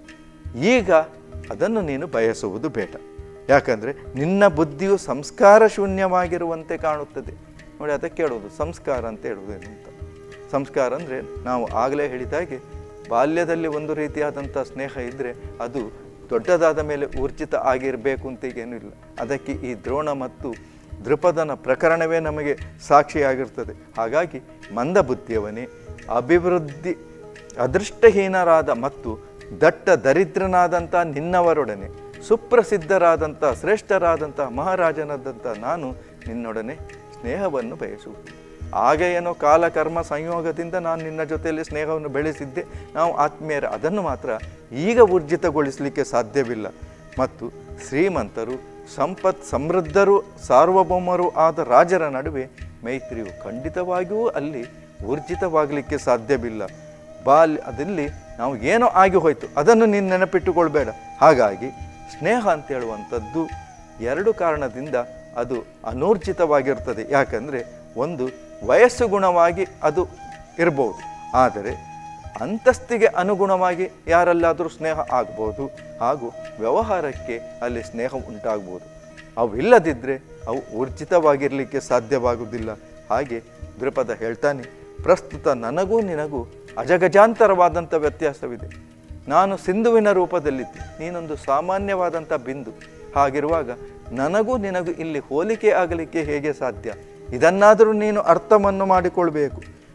ಈಗ ಅದನ್ನು ನೀನು ಬಯಸುವುದು ಬೇಡ. ಯಾಕಂದರೆ ನಿನ್ನ ಬುದ್ಧಿಯು ಸಂಸ್ಕಾರ ಶೂನ್ಯವಾಗಿರುವಂತೆ ಕಾಣುತ್ತದೆ. ನೋಡಿ, ಅದಕ್ಕೆ ಹೇಳೋದು ಸಂಸ್ಕಾರ ಅಂತ ಹೇಳುವುದೇನು ಅಂತ. ಸಂಸ್ಕಾರ ಅಂದರೆ ನಾವು ಆಗಲೇ ಹೇಳಿದಾಗೆ ಬಾಲ್ಯದಲ್ಲಿ ಒಂದು ರೀತಿಯಾದಂಥ ಸ್ನೇಹ ಇದ್ದರೆ ಅದು ದೊಡ್ಡದಾದ ಮೇಲೆ ಊರ್ಜಿತ ಆಗಿರಬೇಕು ಅಂತ ಈಗೇನೂ ಇಲ್ಲ. ಅದಕ್ಕೆ ಈ ದ್ರೋಣ ಮತ್ತು ದೃಪದನ ಪ್ರಕರಣವೇ ನಮಗೆ ಸಾಕ್ಷಿಯಾಗಿರ್ತದೆ. ಹಾಗಾಗಿ ಮಂದಬುದ್ಧಿಯವನೇ, ಅಭಿವೃದ್ಧಿ ಅದೃಷ್ಟಹೀನರಾದ ಮತ್ತು ದಟ್ಟ ದರಿದ್ರನಾದಂಥ ನಿನ್ನವರೊಡನೆ ಸುಪ್ರಸಿದ್ಧರಾದಂಥ ಶ್ರೇಷ್ಠರಾದಂಥ ಮಹಾರಾಜನಾದಂಥ ನಾನು ನಿನ್ನೊಡನೆ ಸ್ನೇಹವನ್ನು ಬಯಸುವುದು. ಆಗ ಏನೋ ಕಾಲಕರ್ಮ ಸಂಯೋಗದಿಂದ ನಾನು ನಿನ್ನ ಜೊತೆಯಲ್ಲಿ ಸ್ನೇಹವನ್ನು ಬೆಳೆಸಿದ್ದೆ, ನಾವು ಆತ್ಮೀಯರ, ಅದನ್ನು ಮಾತ್ರ ಈಗ ಊರ್ಜಿತಗೊಳಿಸಲಿಕ್ಕೆ ಸಾಧ್ಯವಿಲ್ಲ. ಮತ್ತು ಶ್ರೀಮಂತರು, ಸಂಪತ್ ಸಮೃದ್ಧರು, ಸಾರ್ವಭೌಮರು ಆದ ರಾಜರ ನಡುವೆ ಮೈತ್ರಿಯು ಖಂಡಿತವಾಗಿಯೂ ಅಲ್ಲಿ ಊರ್ಜಿತವಾಗಲಿಕ್ಕೆ ಸಾಧ್ಯವಿಲ್ಲ. ಬಾಲ್ಯದಲ್ಲಿ ನಾವು ಏನೋ ಆಗಿ ಹೋಯಿತು, ಅದನ್ನು ನೀನು ನೆನಪಿಟ್ಟುಕೊಳ್ಬೇಡ. ಹಾಗಾಗಿ ಸ್ನೇಹ ಅಂತ ಹೇಳುವಂಥದ್ದು ಎರಡು ಕಾರಣದಿಂದ ಅದು ಅನೂರ್ಜಿತವಾಗಿರ್ತದೆ. ಯಾಕಂದರೆ ಒಂದು ವಯಸ್ಸು ಗುಣವಾಗಿ ಅದು ಇರ್ಬೋದು, ಆದರೆ ಅಂತಸ್ತಿಗೆ ಅನುಗುಣವಾಗಿ ಯಾರಲ್ಲಾದರೂ ಸ್ನೇಹ ಆಗ್ಬೋದು, ಹಾಗೂ ವ್ಯವಹಾರಕ್ಕೆ ಅಲ್ಲಿ ಸ್ನೇಹ ಉಂಟಾಗ್ಬೋದು. ಅವಿಲ್ಲದಿದ್ದರೆ ಅವು ಊರ್ಜಿತವಾಗಿರಲಿಕ್ಕೆ ಸಾಧ್ಯವಾಗುವುದಿಲ್ಲ. ಹಾಗೆ ದೃಪದ ಹೇಳ್ತಾನೆ, ಪ್ರಸ್ತುತ ನನಗೂ ನಿನಗೂ ಅಜಗಜಾಂತರವಾದಂಥ ವ್ಯತ್ಯಾಸವಿದೆ. ನಾನು ಸಿಂಧುವಿನ ರೂಪದಲ್ಲಿದ್ದೆ, ನೀನೊಂದು ಸಾಮಾನ್ಯವಾದಂಥ ಬಿಂದು. ಹಾಗಿರುವಾಗ ನನಗೂ ನಿನಗೂ ಇಲ್ಲಿ ಹೋಲಿಕೆ ಆಗಲಿಕ್ಕೆ ಹೇಗೆ ಸಾಧ್ಯ? ಇದನ್ನಾದರೂ ನೀನು ಅರ್ಥವನ್ನು ಮಾಡಿಕೊಳ್ಬೇಕು.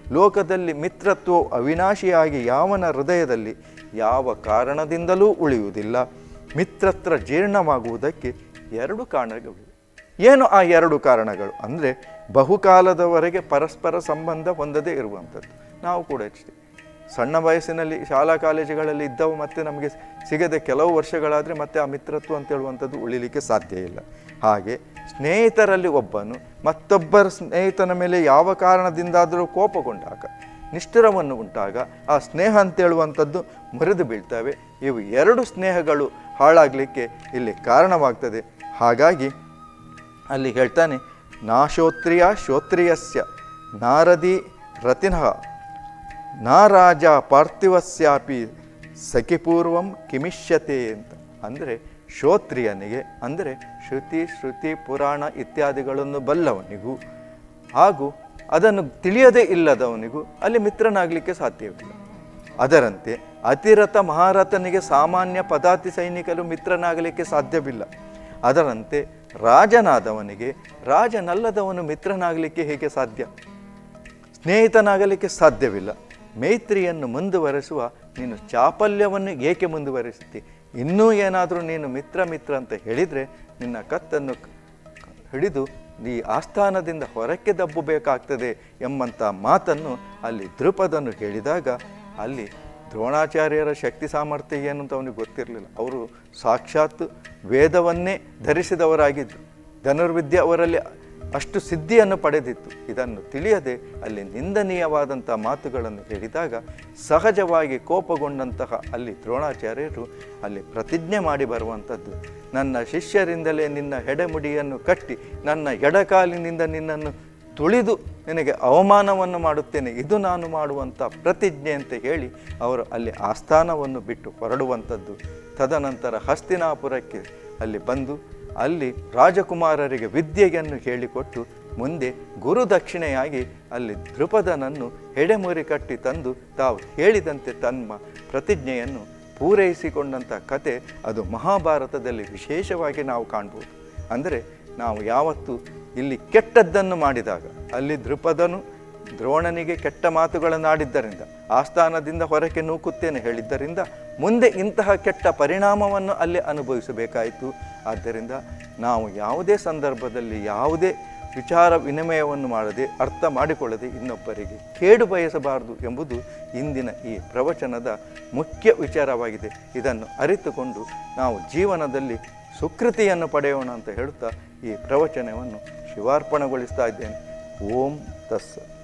ಲೋಕದಲ್ಲಿ ಮಿತ್ರತ್ವವು ಅವಿನಾಶಿಯಾಗಿ ಯಾವನ ಹೃದಯದಲ್ಲಿ ಯಾವ ಕಾರಣದಿಂದಲೂ ಉಳಿಯುವುದಿಲ್ಲ. ಮಿತ್ರತ್ರ ಜೀರ್ಣವಾಗುವುದಕ್ಕೆ ಎರಡು ಕಾರಣಗಳಿವೆ. ಏನು ಆ ಎರಡು ಕಾರಣಗಳು ಅಂದರೆ, ಬಹುಕಾಲದವರೆಗೆ ಪರಸ್ಪರ ಸಂಬಂಧ ಹೊಂದದೇ ಇರುವಂಥದ್ದು. ನಾವು ಕೂಡ ಅಷ್ಟೇ, ಸಣ್ಣ ವಯಸ್ಸಿನಲ್ಲಿ ಶಾಲಾ ಕಾಲೇಜುಗಳಲ್ಲಿ ಇದ್ದವು ಮತ್ತು ನಮಗೆ ಸಿಗದೆ ಕೆಲವು ವರ್ಷಗಳಾದರೆ ಮತ್ತೆ ಆ ಮಿತ್ರತ್ವ ಅಂತ ಹೇಳುವಂಥದ್ದು ಉಳಿಲಿಕ್ಕೆ ಸಾಧ್ಯ ಇಲ್ಲ. ಹಾಗೆ ಸ್ನೇಹಿತರಲ್ಲಿ ಒಬ್ಬನು ಮತ್ತೊಬ್ಬರ ಸ್ನೇಹಿತನ ಮೇಲೆ ಯಾವ ಕಾರಣದಿಂದಾದರೂ ಕೋಪಗೊಂಡಾಗ, ನಿಷ್ಠುರವನ್ನು ಉಂಟಾಗ ಆ ಸ್ನೇಹ ಅಂತೇಳುವಂಥದ್ದು ಮುರಿದು ಬೀಳ್ತವೆ. ಇವು ಎರಡು ಸ್ನೇಹಗಳು ಹಾಳಾಗಲಿಕ್ಕೆ ಇಲ್ಲಿ ಕಾರಣವಾಗ್ತದೆ. ಹಾಗಾಗಿ ಅಲ್ಲಿ ಹೇಳ್ತಾನೆ, ನಾಶೋತ್ರಿಯ ಶ್ರೋತ್ರಿಯಸ್ಯ ನಾರದಿ ರತಿನಃ ನಾರಾಜ ಪಾರ್ಥಿವಸ್ಯಾಪಿ ಸಖಿಪೂರ್ವಂ ಕಿಮಿಷ್ಯತೆ ಅಂತ. ಅಂದರೆ ಶ್ರೋತ್ರಿಯನಿಗೆ ಅಂದರೆ ಶ್ರುತಿ ಶ್ರುತಿ ಪುರಾಣ ಇತ್ಯಾದಿಗಳನ್ನು ಬಲ್ಲವನಿಗೂ ಹಾಗೂ ಅದನ್ನು ತಿಳಿಯದೇ ಇಲ್ಲದವನಿಗೂ ಅಲ್ಲಿ ಮಿತ್ರನಾಗಲಿಕ್ಕೆ ಸಾಧ್ಯವಿಲ್ಲ. ಅದರಂತೆ ಅತಿರಥ ಮಹಾರಥನಿಗೆ ಸಾಮಾನ್ಯ ಪದಾತಿ ಸೈನಿಕರು ಮಿತ್ರನಾಗಲಿಕ್ಕೆ ಸಾಧ್ಯವಿಲ್ಲ. ಅದರಂತೆ ರಾಜನಾದವನಿಗೆ ರಾಜನಲ್ಲದವನು ಮಿತ್ರನಾಗಲಿಕ್ಕೆ ಹೇಗೆ ಸಾಧ್ಯ? ಸ್ನೇಹಿತನಾಗಲಿಕ್ಕೆ ಸಾಧ್ಯವಿಲ್ಲ. ಮೈತ್ರಿಯನ್ನು ಮುಂದುವರೆಸುವ ನೀನು ಚಾಪಲ್ಯವನ್ನು ಏಕೆ ಮುಂದುವರಿಸುತ್ತಿ? ಇನ್ನೂ ಏನಾದರೂ ನೀನು ಮಿತ್ರ ಮಿತ್ರ ಅಂತ ಹೇಳಿದರೆ ನಿನ್ನ ಕತ್ತನ್ನು ಹಿಡಿದು ಈ ಆಸ್ಥಾನದಿಂದ ಹೊರಕ್ಕೆ ದಬ್ಬಬೇಕಾಗ್ತದೆ ಎಂಬಂಥ ಮಾತನ್ನು ಅಲ್ಲಿ ದ್ರುಪದನು ಹೇಳಿದಾಗ, ಅಲ್ಲಿ ದ್ರೋಣಾಚಾರ್ಯರ ಶಕ್ತಿ ಸಾಮರ್ಥ್ಯ ಏನು ಅಂತ ಅವನಿಗೆ ಗೊತ್ತಿರಲಿಲ್ಲ. ಅವರು ಸಾಕ್ಷಾತ್ ವೇದವನ್ನೇ ಧರಿಸಿದವರಾಗಿದ್ದರು. ಧನುರ್ವಿದ್ಯೆ ಅವರಲ್ಲಿ ಅಷ್ಟು ಸಿದ್ಧಿಯನ್ನು ಪಡೆದಿತ್ತು. ಇದನ್ನು ತಿಳಿಯದೆ ಅಲ್ಲಿ ನಿಂದನೀಯವಾದಂಥ ಮಾತುಗಳನ್ನು ಹೇಳಿದಾಗ ಸಹಜವಾಗಿ ಕೋಪಗೊಂಡಂತಹ ಅಲ್ಲಿ ದ್ರೋಣಾಚಾರ್ಯರು ಅಲ್ಲಿ ಪ್ರತಿಜ್ಞೆ ಮಾಡಿ ಬರುವಂಥದ್ದು, ನನ್ನ ಶಿಷ್ಯರಿಂದಲೇ ನಿನ್ನ ಹೆಡೆಮುಡಿಯನ್ನು ಕಟ್ಟಿ ನನ್ನ ಎಡಕಾಲಿನಿಂದ ನಿನ್ನನ್ನು ತುಳಿದು ನಿನಗೆ ಅವಮಾನವನ್ನು ಮಾಡುತ್ತೇನೆ, ಇದು ನಾನು ಮಾಡುವಂಥ ಪ್ರತಿಜ್ಞೆ ಅಂತ ಹೇಳಿ ಅವರು ಅಲ್ಲಿ ಆಸ್ಥಾನವನ್ನು ಬಿಟ್ಟು ಹೊರಡುವಂಥದ್ದು. ತದನಂತರ ಹಸ್ತಿನಾಪುರಕ್ಕೆ ಅಲ್ಲಿ ಬಂದು ಅಲ್ಲಿ ರಾಜಕುಮಾರರಿಗೆ ವಿದ್ಯೆಯನ್ನು ಹೇಳಿಕೊಟ್ಟು ಮುಂದೆ ಗುರುದಕ್ಷಿಣೆಯಾಗಿ ಅಲ್ಲಿ ದ್ರುಪದನನ್ನು ಹೆಡೆಮುರಿ ಕಟ್ಟಿ ತಂದು ತಾವು ಹೇಳಿದಂತೆ ತಮ್ಮ ಪ್ರತಿಜ್ಞೆಯನ್ನು ಪೂರೈಸಿಕೊಂಡಂಥ ಕತೆ ಅದು ಮಹಾಭಾರತದಲ್ಲಿ ವಿಶೇಷವಾಗಿ ನಾವು ಕಾಣ್ಬೋದು. ಅಂದರೆ ನಾವು ಯಾವತ್ತು ಇಲ್ಲಿ ಕೆಟ್ಟದ್ದನ್ನು ಮಾಡಿದಾಗ, ಅಲ್ಲಿ ದ್ರುಪದನು ದ್ರೋಣನಿಗೆ ಕೆಟ್ಟ ಮಾತುಗಳನ್ನಾಡಿದ್ದರಿಂದ, ಆಸ್ಥಾನದಿಂದ ಹೊರಕ್ಕೆ ನೂಕುತ್ತೇನೆ ಹೇಳಿದ್ದರಿಂದ ಮುಂದೆ ಇಂತಹ ಕೆಟ್ಟ ಪರಿಣಾಮವನ್ನು ಅಲ್ಲಿ ಅನುಭವಿಸಬೇಕಾಯಿತು. ಆದ್ದರಿಂದ ನಾವು ಯಾವುದೇ ಸಂದರ್ಭದಲ್ಲಿ ಯಾವುದೇ ವಿಚಾರ ವಿನಿಮಯವನ್ನು ಮಾಡದೆ, ಅರ್ಥ ಮಾಡಿಕೊಳ್ಳದೆ ಇನ್ನೊಬ್ಬರಿಗೆ ಕೇಡು ಬಯಸಬಾರದು ಎಂಬುದು ಇಂದಿನ ಈ ಪ್ರವಚನದ ಮುಖ್ಯ ವಿಚಾರವಾಗಿದೆ. ಇದನ್ನು ಅರಿತುಕೊಂಡು ನಾವು ಜೀವನದಲ್ಲಿ ಸುಕೃತಿಯನ್ನು ಪಡೆಯೋಣ ಅಂತ ಹೇಳುತ್ತಾ ಈ ಪ್ರವಚನವನ್ನು ಶಿವಾರ್ಪಣೆಗೊಳಿಸ್ತಾ ಇದ್ದೇನೆ. ಓಂ ತಸ್ಸತ್.